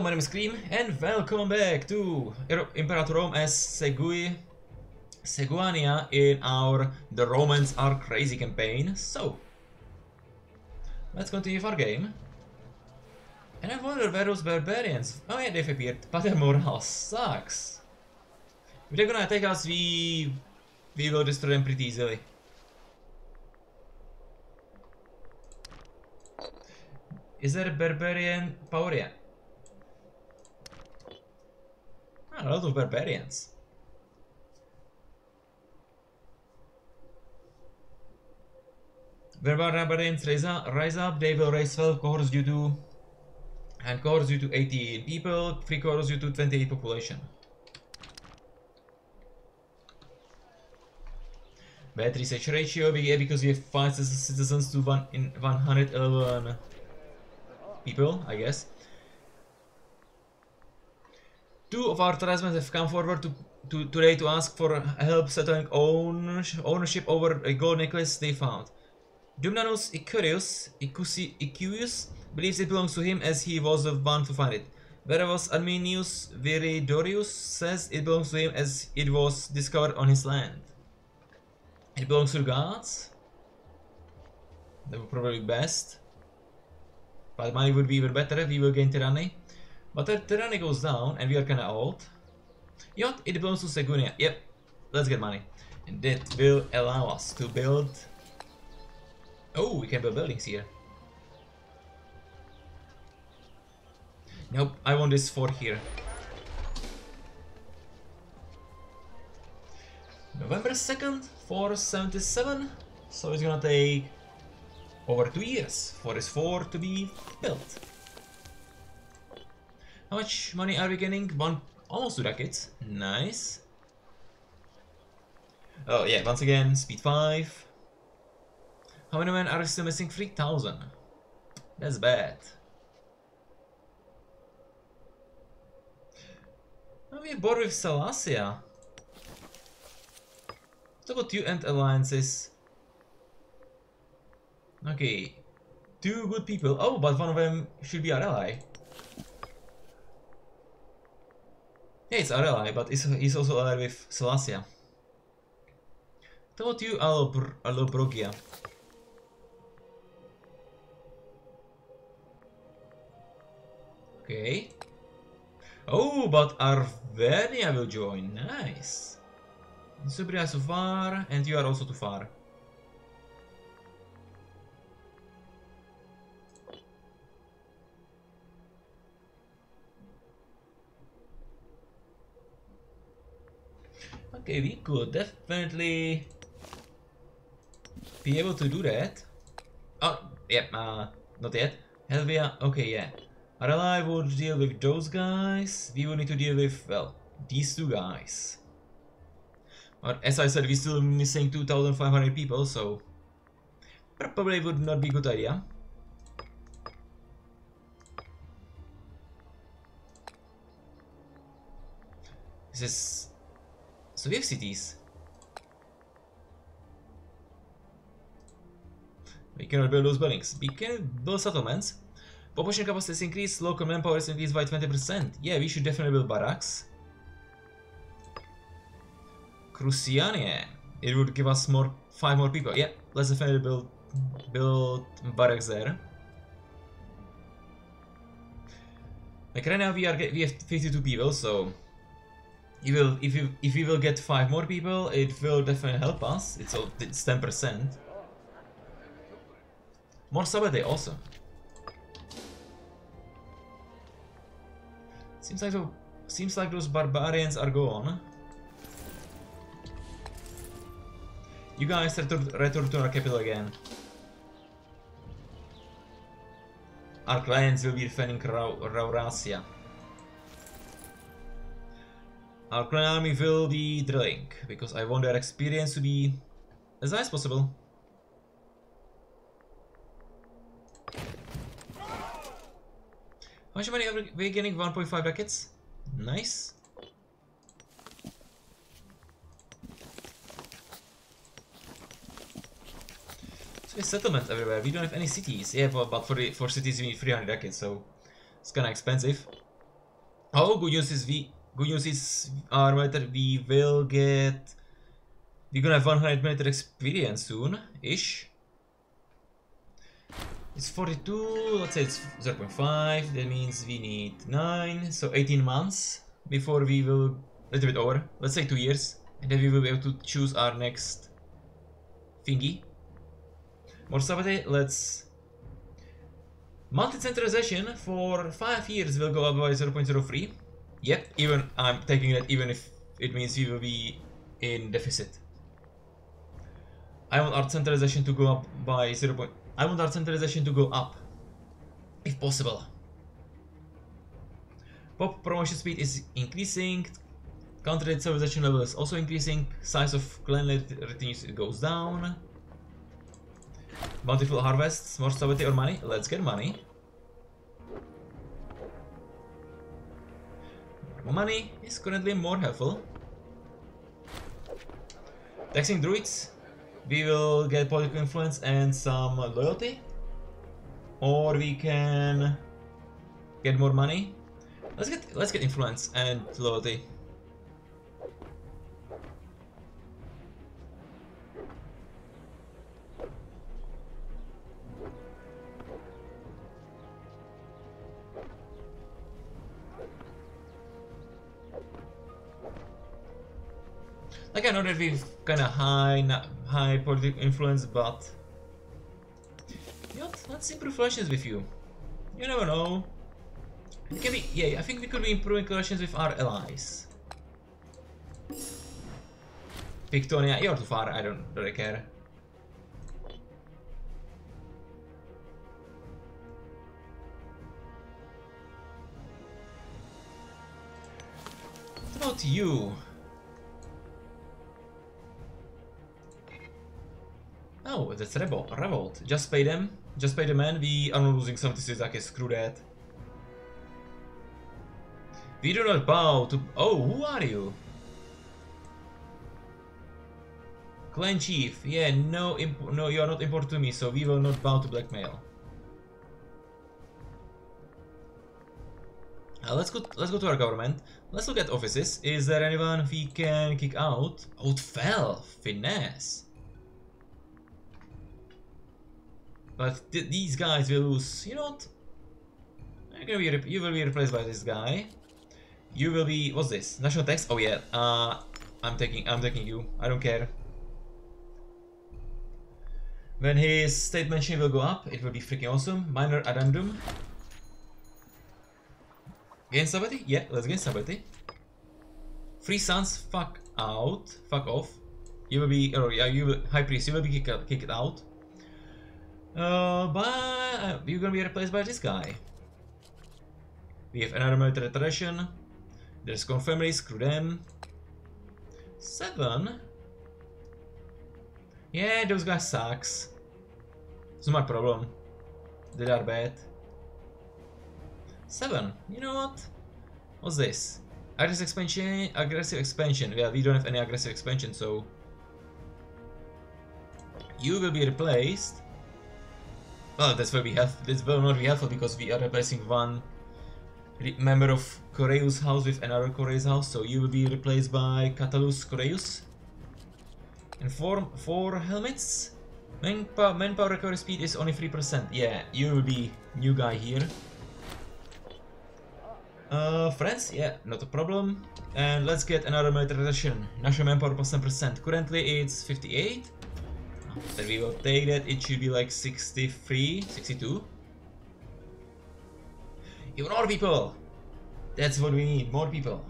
Hello, my name is Cream, and welcome back to Imperator Rome as Seguania in our The Romans Are Crazy campaign. So, let's continue with our game. And I wonder where those barbarians... Oh yeah, they've appeared, but their morale sucks. If they're gonna attack us, we will destroy them pretty easily. Is there a barbarian power? Yeah. A lot of barbarians. When barbarians rise up, they will raise 12 cohorts due to... And cohorts due to 18 people, 3 cohorts due to 28 population. Bad research ratio, yeah, because we have 5 citizens to 111 people, I guess. 2 of our tribesmen have come forward today to ask for help settling ownership over a gold necklace they found. Dumnanus Icuius believes it belongs to him as he was the one to find it. Whereas Arminius Viridorius says it belongs to him as it was discovered on his land. It belongs to the gods. That would probably be best. But money would be even better, we will gain tyranny. But the tyranny goes down and we are kinda old. Yacht, it belongs to Segunia. Yep, let's get money. And that will allow us to build... Oh, we can build buildings here. Nope, I want this fort here. November 2nd, 477. So it's gonna take over 2 years for this fort to be built. How much money are we getting? Almost 2 ducats. Nice. Oh yeah, once again, speed 5. How many men are still missing? 3,000. That's bad. Oh, we're bored with Salacia. What about you and alliances? Okay. 2 good people. Oh, but one of them should be our ally. Yeah, it's our ally, but he's also allied with Salacia. What about you, Allobrogia? Okay. Oh, but Arvernia will join. Nice. Subria is too far, and you are also too far. Okay, we could definitely be able to do that. Oh, yep, not yet. Helvia, okay, yeah. Our ally would deal with those guys. We would need to deal with, well, these 2 guys. But as I said, we're still missing 2,500 people, so probably would not be a good idea. This is... So we have cities. We cannot build those buildings. We can build settlements. Population capacity is increased, local manpower is increased by 20%. Yeah, we should definitely build barracks. Cruciania. It would give us 5 more people. Yeah, let's definitely build barracks there. Like right now we have 52 people, so if we will get 5 more people, it will definitely help us. It's 10%. More Sabbath, awesome. Seems like those barbarians are gone. You guys return to our capital again. Our clients will be defending Raurasia. Our clan army will be drilling, because I want their experience to be as high as possible. How much money are we getting? 1.5 brackets. Nice. So there's settlements everywhere. We don't have any cities. Yeah, but for cities we need 300 brackets, so it's kinda expensive. Oh, good news is our military we're gonna have 100 military experience soon ish. It's 42, let's say it's 0.5, that means we need 9, so 18 months before we will, a little bit over, let's say 2 years, and then we will be able to choose our next thingy. More stability, let's... Multi-centralization for 5 years will go up by 0.03. Yep, even I'm taking that even if it means we will be in deficit. I want our centralization to go up by 0. I want our centralization to go up, if possible. Pop promotion speed is increasing, country civilization level is also increasing, size of clan retinues goes down. Bountiful harvests, more stability or money? Let's get money. Money is currently more helpful. Taxing druids. We will get political influence and some loyalty, or we can get more money. Let's get influence and loyalty. Like, I know that we've kind of high political influence, but you know, let's improve relations with you. You never know. It can be, yeah, I think we could be improving relations with our allies. Victoria, you're too far. I don't really care. What about you? Oh, that's revolt. Just pay them. Just pay the man. We are not losing 76. Okay, screw that. We do not bow to... Oh, who are you? Clan chief. Yeah, no, you are not important to me, so we will not bow to blackmail. Let's go to our government. Let's look at offices. Is there anyone we can kick out? Out fell. Finesse. But these guys will lose. You know what? You will be replaced by this guy. You will be. What's this? National tax? Oh yeah. I'm taking you. I don't care. When his state mention will go up, it will be freaking awesome. Minor addendum. Gain stability? Yeah, let's gain stability. Free sons, fuck out. Fuck off. You will be. Oh yeah, you will. High priest, you will be kicked out. But you're gonna be replaced by this guy. We have another military tradition. There's Corn family, screw them. 7. Yeah, those guys sucks. It's not my problem. They are bad. 7. You know what? What's this? Aggressive expansion. Aggressive expansion. Well, we don't have any aggressive expansion, so you will be replaced. Well, this will not be helpful because we are replacing one member of Coreus' house with another Coreus' house, so you will be replaced by Catalus Coreus. And 4 helmets. Manpower recovery speed is only 3%. Yeah, you will be new guy here. Friends, yeah, not a problem. And let's get another military tradition. National manpower plus 10%. Currently it's 58. Then we will take that, it should be like 63, 62. Even more people! That's what we need, more people.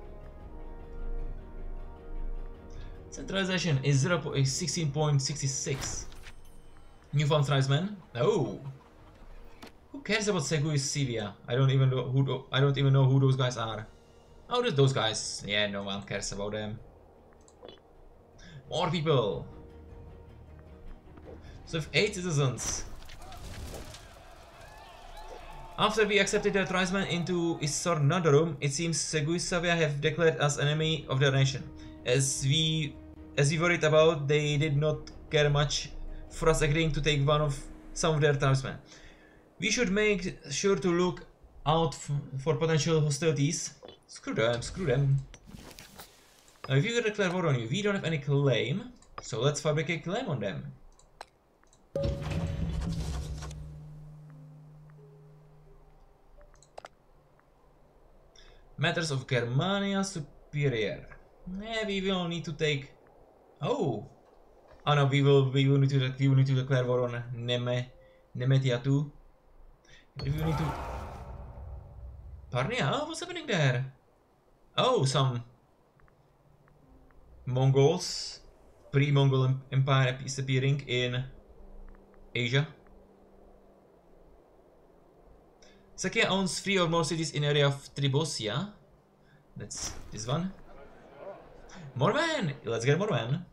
Centralization is 16.66. Newfound tribesmen? No! Who cares about Seguis Sivia? I don't even know who those guys are. Oh, there's those guys. Yeah, no one cares about them. More people! So with 8 citizens. After we accepted the tribesmen into Isornadorum, it seems Seguisavia have declared us enemy of their nation. As we worried about, they did not care much for us agreeing to take some of their tribesmen. We should make sure to look out for potential hostilities. Screw them, screw them. Now, if you declare war on you, we don't have any claim, so let's fabricate claim on them. Matters of Germania Superior. We will need to take. Oh no, we will need to declare war on Nemetia too. We will need to. Parnia, what's happening there? Oh, some Mongols, pre-Mongol Empire is appearing in Asia. Sakia owns 3 or more cities in area of Tribosia. That's this one. More men! Let's get more men.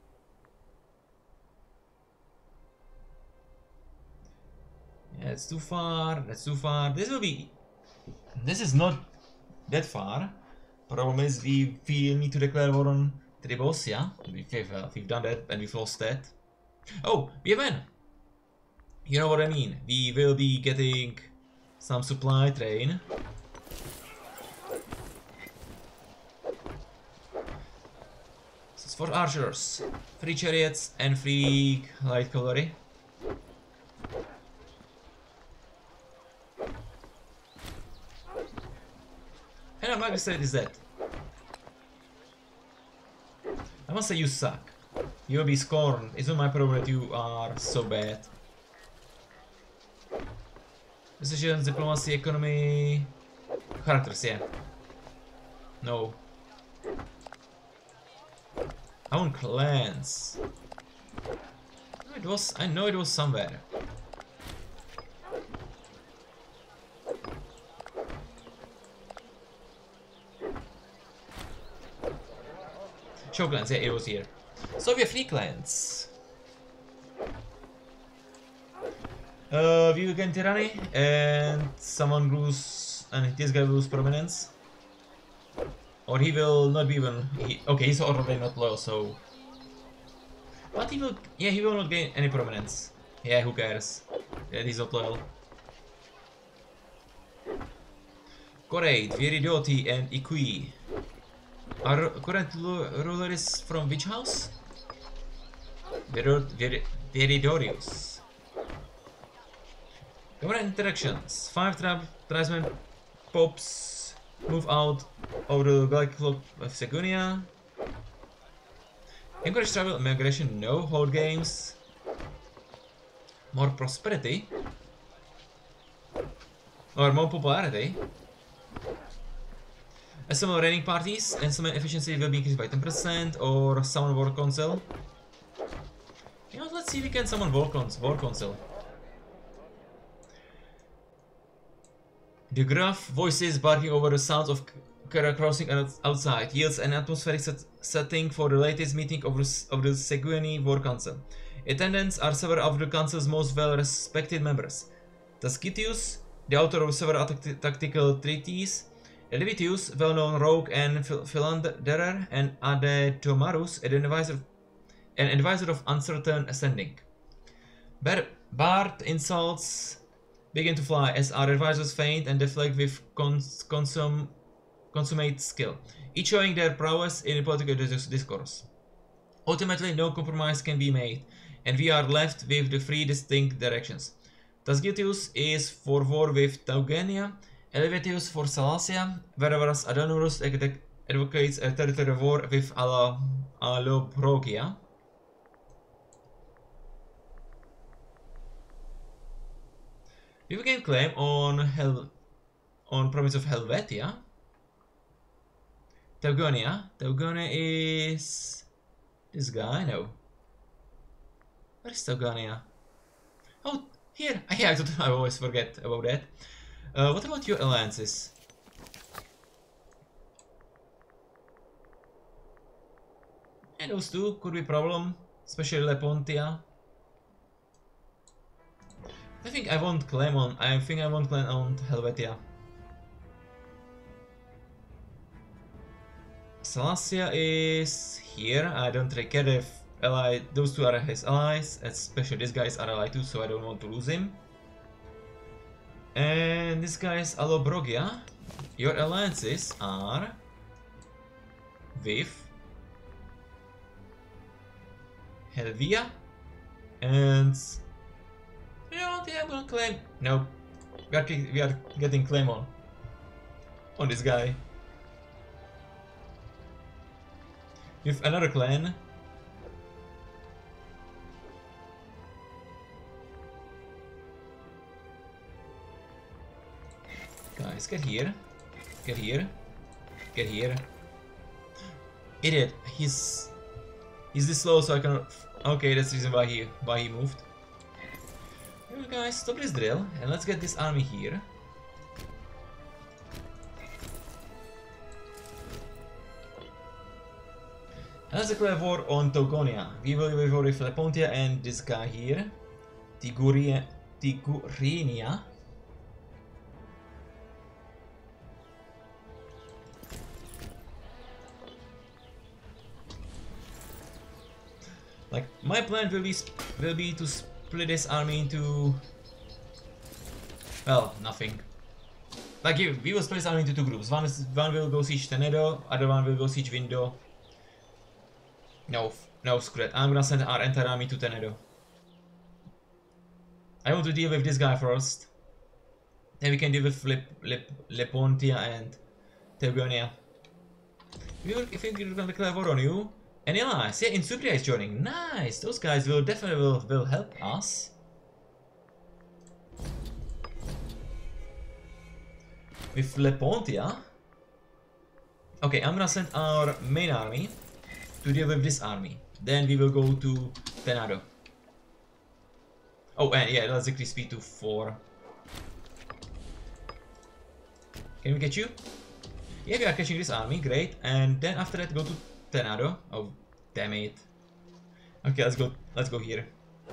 Yeah, it's too far. That's too far. This will be. This is not that far. Problem is, we need to declare war on Tribosia. We've done that and we've lost that. Oh, we have men! You know what I mean. We will be getting some supply train. This is for archers. 3 chariots and 3 light cavalry. And our magistrate is dead. I must say you suck. You'll be scorned. It's not my problem that you are so bad. Decisions, diplomacy, economy, characters, yeah. No. I want clans. I know it was somewhere. Show clans, yeah, it was here. So we have 3 clans. We will gain tyranny, and someone lose, and this guy will lose prominence. Or he will not be even. Okay, he's already not loyal, so. But he will. Yeah, he will not gain any prominence. Yeah, who cares? Yeah, he's not loyal. Correct, Viridoti and Ikui. Our current ruler is from which house? Viridorius. Government interactions. 5 tribesmen pops move out of the Galic flock of Segunia. Encourage travel and migration, no. Hold games. More prosperity. Or more popularity. Assemble raiding parties and summon efficiency will be increased by 10% or summon war council. You know, let's see if we can summon war council. The gruff voices barking over the sounds of Kara crossing outside yields an atmospheric setting for the latest meeting of the Seguini War Council. Attendants are several of the council's most well-respected members. Tascitius, the author of several tactical treatises, Elevitius, well-known rogue and philanderer, and Adetomarus, an advisor of uncertain ascending. Bard insults begin to fly as our advisors faint and deflect with consummate skill, each showing their prowess in political discourse. Ultimately, no compromise can be made, and we are left with the 3 distinct directions. Tasgitius is for war with Teugenia, Elevitius for Salacia, whereas Adonurus advocates a territorial war with Allobrogia. We will gain claim on province of Helvetia. Teugonia. Teugonia is this guy. No. Where is Teugonia? Oh, here. Yeah, I always forget about that. What about your alliances? And those 2 could be a problem, especially Lepontia. I think I won't claim on Helvetia. Salacia is here. I don't really care if those 2 are his allies, especially this guy is our ally too, so I don't want to lose him. And this guy is Allobrogia. Your alliances are with Helvia and you know what, yeah, I'm gonna claim. No. We are getting claim on this guy. With another clan. Guys, get here. Get here. Get here. Idiot. He's this slow, so I cannot. Okay, that's the reason why he moved. Here, guys, stop this drill and let's get this army here. And let's declare war on Togonia. We will wage war with Lepontia and this guy here, Tigurinia. Like, my plan will be to split this army into, well, nothing. Like, we will split this army into two groups. One will go siege Tenedo, other one will go siege Window. No, screw it. I'm gonna send our entire army to Tenedo. I want to deal with this guy first. Then we can deal with Lepontia and Tegonia. I think we're gonna declare war on you. And allies, yeah, Insubria is joining. Nice! Those guys will definitely will help us. With Lepontia. Okay, I'm gonna send our main army to deal with this army. Then we will go to Tenado. Oh, and yeah, let's decrease speed to 4. Can we catch you? Yeah, we are catching this army, great. And then after that, go to Tenado. Oh, damn it. Okay, let's go here.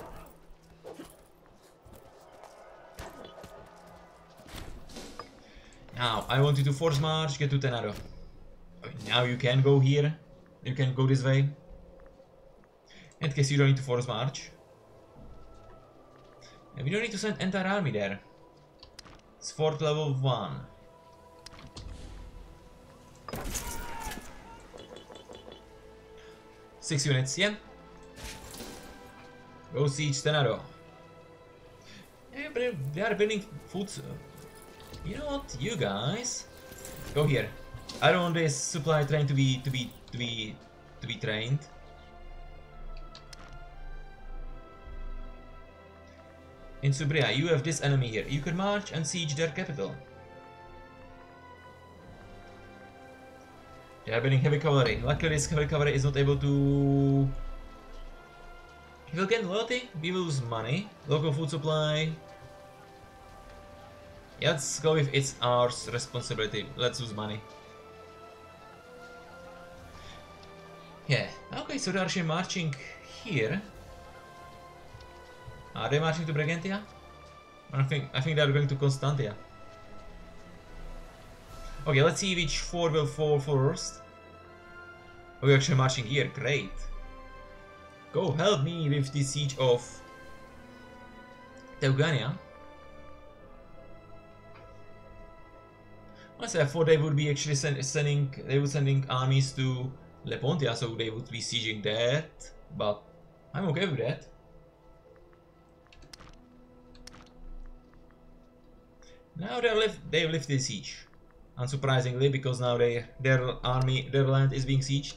Now, I want you to force march, get to Tenado. Now you can go here. You can go this way. In case you don't need to force march. And we don't need to send entire army there. It's fort level 1. Six units, yeah. Go siege Tenado. Yeah, but they are building food. You know what, you guys, go here. I don't want this supply train to be trained. In Subria, you have this enemy here. You can march and siege their capital. They are building heavy cavalry. Luckily, this heavy cavalry is not able to. He will get loyalty. We will lose money. Local food supply. Yeah, let's go with it's our responsibility. Let's lose money. Yeah. Okay, so they are actually marching here. Are they marching to Brigantia? I think they are going to Constantia. Okay, let's see which fort will fall first. Oh, we're actually marching here, great. Go help me with the siege of Teugania. Honestly, I thought they would be actually sending armies to Lepontia, so they would be sieging that, but I'm okay with that. Now they lift the siege. Unsurprisingly, because now their land is being sieged.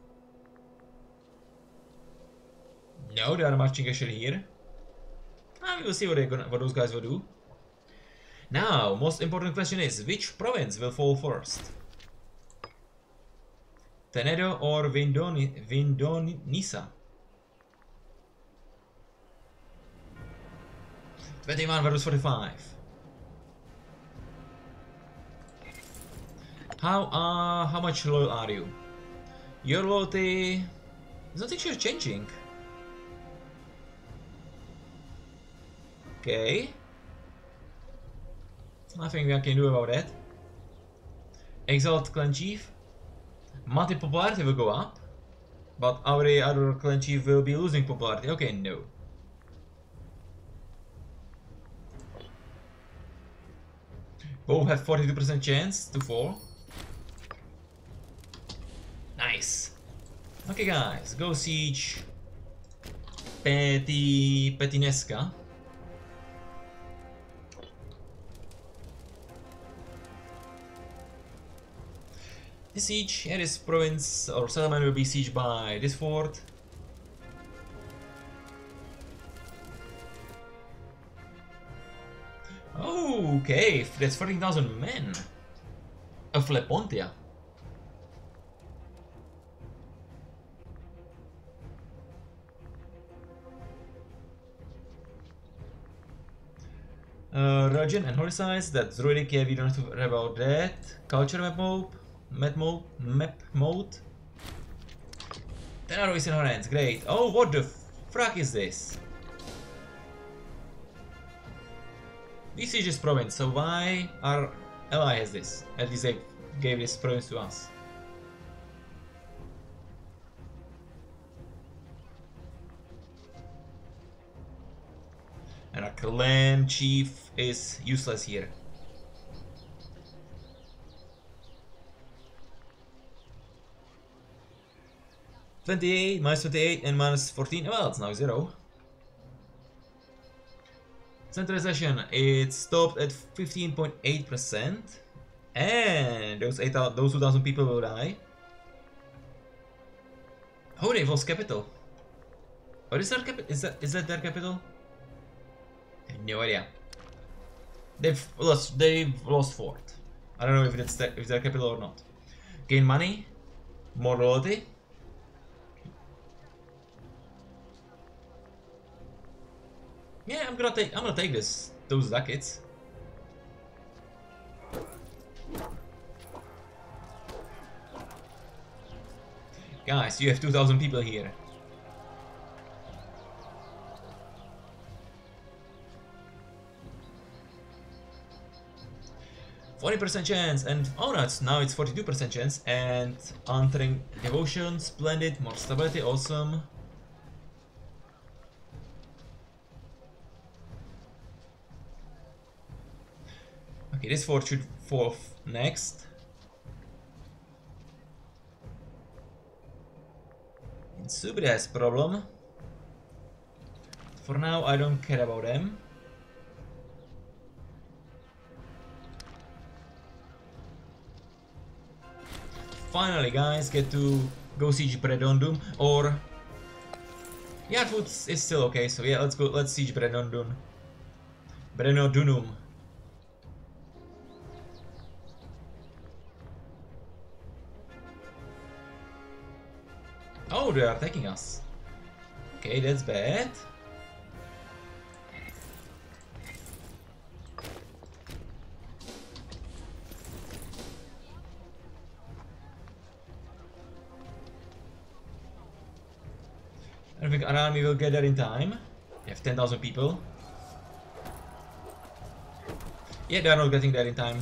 No, they are marching actually here. We will see what those guys will do. Now, most important question is, which province will fall first? Tenedo or Vindonisa? 21 versus 45. How much loyal are you? Your loyalty is not actually changing. Okay. Nothing I can do about that. Exalt clan chief. Multiple popularity will go up, but our other clan chief will be losing popularity. Okay, no. Both have 42% chance to fall. Nice. Okay, guys, go siege Petinesca. This siege here, this province or settlement will be sieged by this fort. Oh, okay, that's 14,000 men of Lepontia. Religion and holy sites, that's Druidic, yeah, we don't have to worry about that. Culture map mode. 10 arrows in our hands, great. Oh, what the frack is this? We siege this province, so why our ally has this? At least they gave this province to us. And our clan chief is useless here. -28, -28 and -14, well, it's now 0. Centralization, it stopped at 15.8%. And those 2,000 people will die. Oh, they've lost capital. What is their capital? Is that their capital? I have no idea. They've lost fort. I don't know if it's their capital or not. Gain money, more loyalty. Yeah, I'm gonna take those ducats. Guys, you have 2,000 people here. %40 chance, and oh no, now it's 42% chance, and entering devotion, splendid, more stability, awesome. Okay, this fort should fall next. Subri has problem. For now, I don't care about them. Finally, guys, get to go siege Bredondum, or Yardwood is still okay. So yeah, let's go. Let's siege Bredondum. Brenodunum. Oh, they are attacking us. Okay, that's bad. I don't think our army will get there in time. We have 10,000 people. Yeah, they are not getting there in time.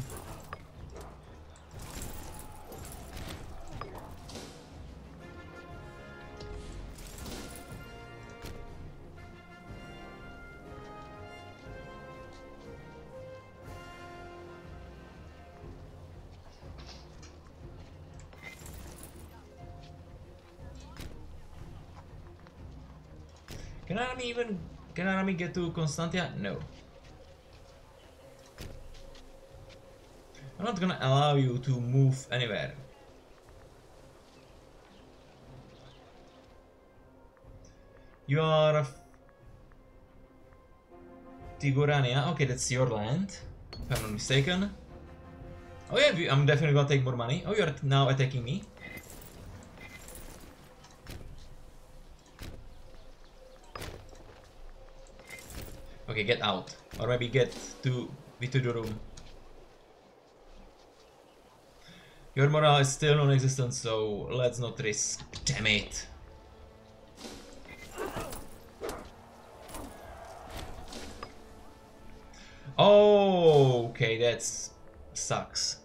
Can our army get to Constantia? No. I'm not gonna allow you to move anywhere. You are Tigorania. Okay, that's your land, if I'm not mistaken. Oh yeah, I'm definitely gonna take more money. Oh, you're now attacking me. Okay, get out. Or maybe get to the room. Your morale is still non-existent, so let's not risk. Damn it. Oh, okay, that sucks.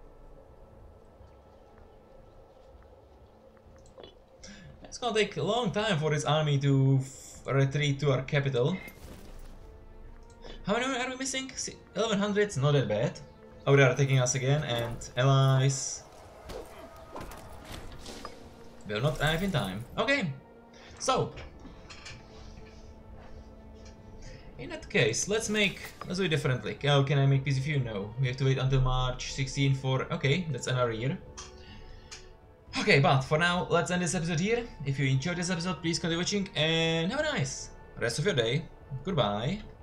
It's gonna take a long time for this army to retreat to our capital. How many are we missing? 1100, not that bad. Oh, they are attacking us again, and allies will not arrive in time. Okay, so in that case, let's do it differently. Oh, can I make peace with you? No, we have to wait until March 16 for. Okay, that's another year. Okay, but for now, let's end this episode here. If you enjoyed this episode, please continue watching and have a nice rest of your day. Goodbye.